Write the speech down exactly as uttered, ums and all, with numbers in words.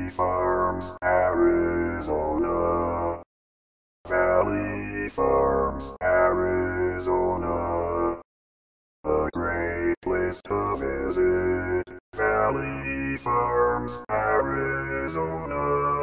Valley Farms, Arizona. Valley Farms, Arizona. A great place to visit. Valley Farms, Arizona.